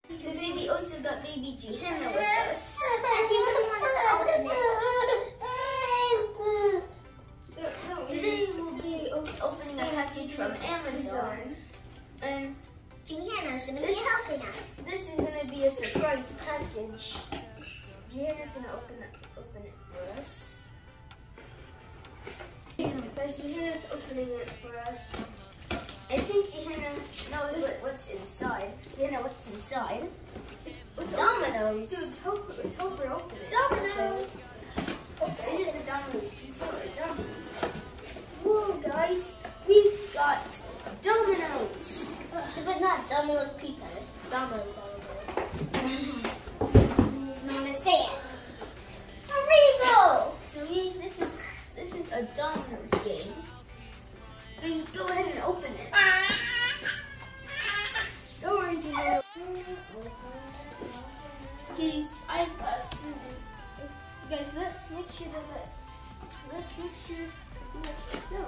Because we also got baby Gihanna with us. And she really wants to open it. Today we'll be opening a package from Amazon. And Gihanna's going to be helping us. this is going to be a surprise package. Gihanna's going to open it for us. Guys, Gihanna's opening it for us. I think Gihanna knows what's inside. Gihanna, what's inside? It's Domino's. Dude, let's help her open it. Domino's! Is it the Domino's pizza or Domino's? Whoa, guys, we got Domino's. But not Domino's pizza. It's Domino's. I'm going to say it. Arrigo! So this is a Domino's game. Let's go ahead and open it. Don't worry, Gihanna. Guys, I have scissors. Guys, make sure to so.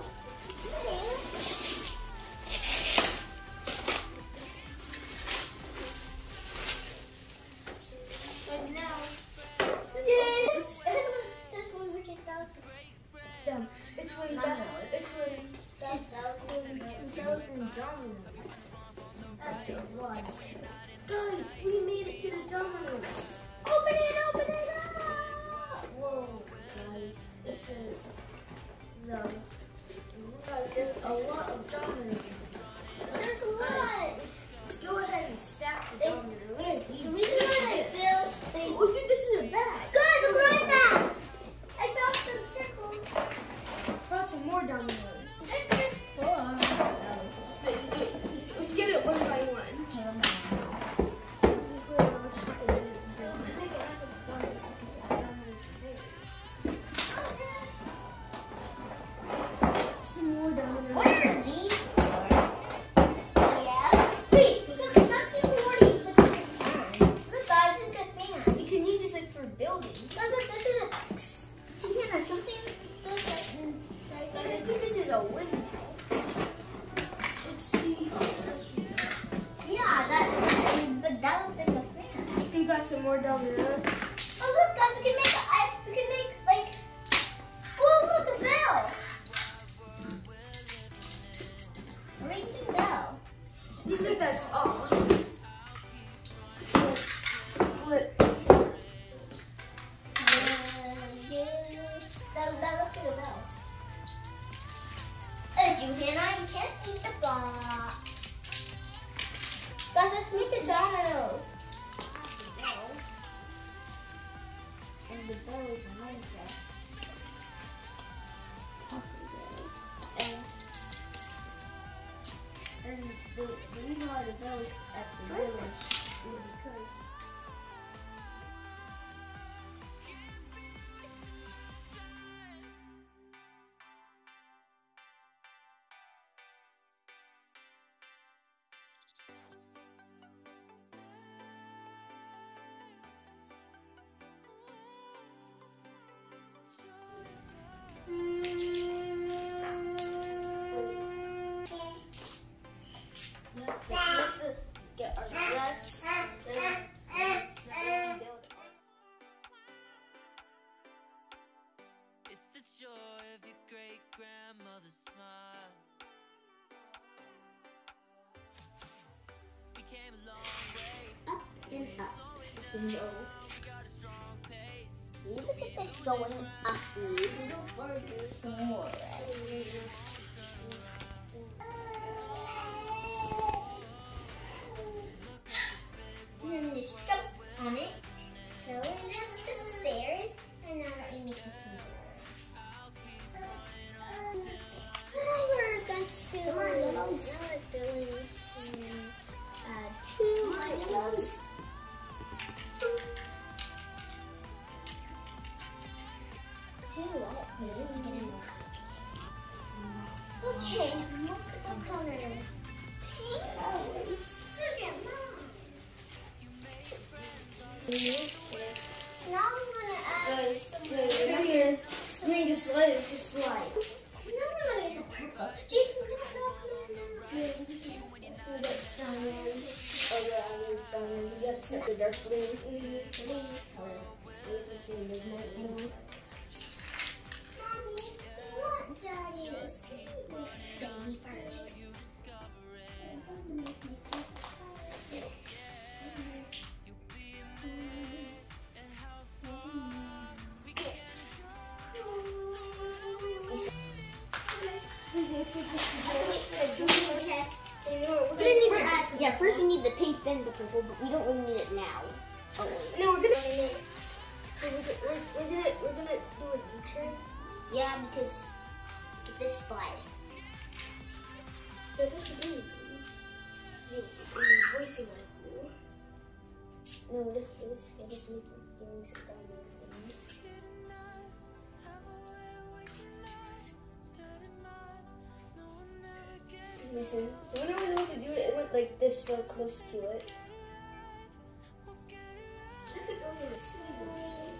Guys, now. Yay! This one which is Done. It's way down. It's way 2,000 Domino's. That's a lot. Guys, we made it to the Domino's. Open it up! Whoa, guys, this is guys, there's a lot of Domino's. There's a lot. Let's go ahead and stack the Domino's. What are these? The reason why I feel Oh, dude, this is a bag. Guys, look what I found! I found some circles. Brought some more Domino's. There's just four. Let's get it one by one. Some more Domino's. What are these for? Yeah. Wait, something already put this on. Look, guys, this is a fan. You can use this like for building. Look, this is a X. Gihanna, something goes like inside. Guys, I think this is a windmill. Let's see. Yeah, but that looks like a fan. We got some more Domino's. Oh, look, guys, we can make like. Whoa, look, a bell. Ringing bell. Just like that's all. Flip. That looks like a bell. Gihanna, you can't eat the block. Guys, let's make a Domino's. And the bell is Minecraft. And the reason why the bell is at the village is because we have to get our dress and build it. It's the joy of your great grandmother's smile. We came a long way. Up and up. No. Got a strong pace. See, look at that going up. Go further. Some more, right? And then just jump on it. So that's the stairs. And now let me make it we're going to two Milos. Okay, what colors? Pink. Look at mom. Now I'm gonna add some. Come here. You mean just let it just slide. Now I'm gonna get the purple. Jason, no, come on now. Yeah, just get some. Oh yeah, I need some. You have to start the dark blue. Blue color. You can see there's more blue. Mommy, we want Daddy to see Baby first. Yeah, first we need the pink, then the purple, but we don't really need it now. Oh, no, we're gonna do a U-turn. Yeah, because get this slide. There's what you do. You voicing on blue. No, this I just make them doing some dumb things. Listen, so when I was able to do it, it went like this, so close to it. If it goes in the speed limit.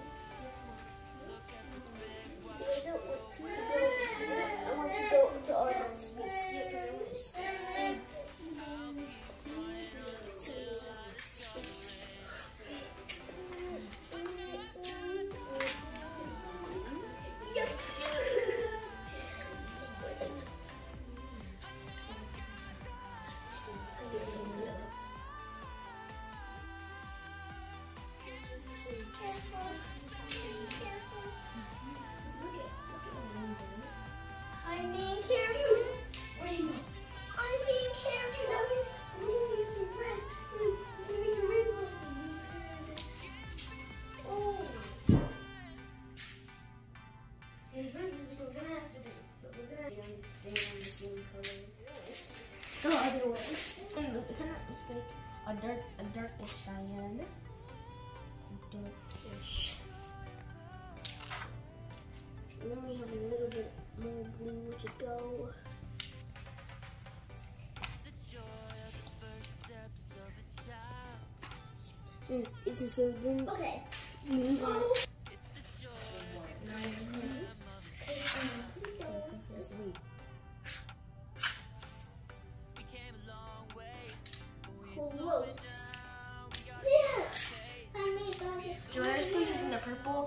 I don't want to go. I want to go to all that space here because I want to see space. I'm being careful. I'm being careful. Oh. So we're gonna have to do, but we're gonna stay on the same color. Go other way. It's like a darkish cyan. Darkish. And then we have a little bit more blue to go. So then Okay. you need Close. Yeah. I made all this. Joanna's still using the purple.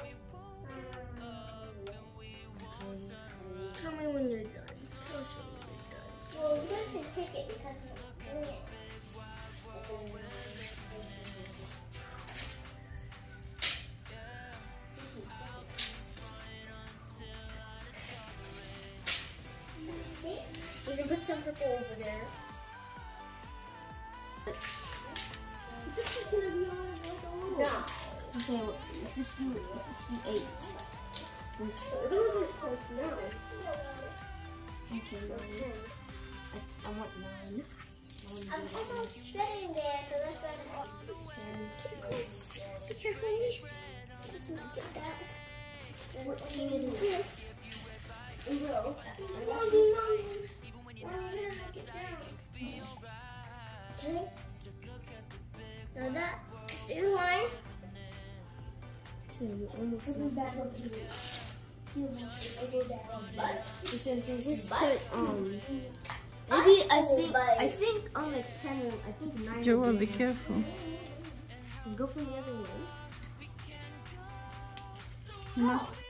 Tell me when you're done. Tell us when you're done. Well, we have to take it because we're doing it. You can put some purple over there. No. Okay, well, let's just do 8. Since I don't want to start now. okay, 9. I want 9. I'm almost getting there, so let's go to Be careful, just not get that. 14 is this. No. Okay. Now that is your line. Just put maybe I think on the 10 I think 9. Joel, be careful. So go from the other way. No.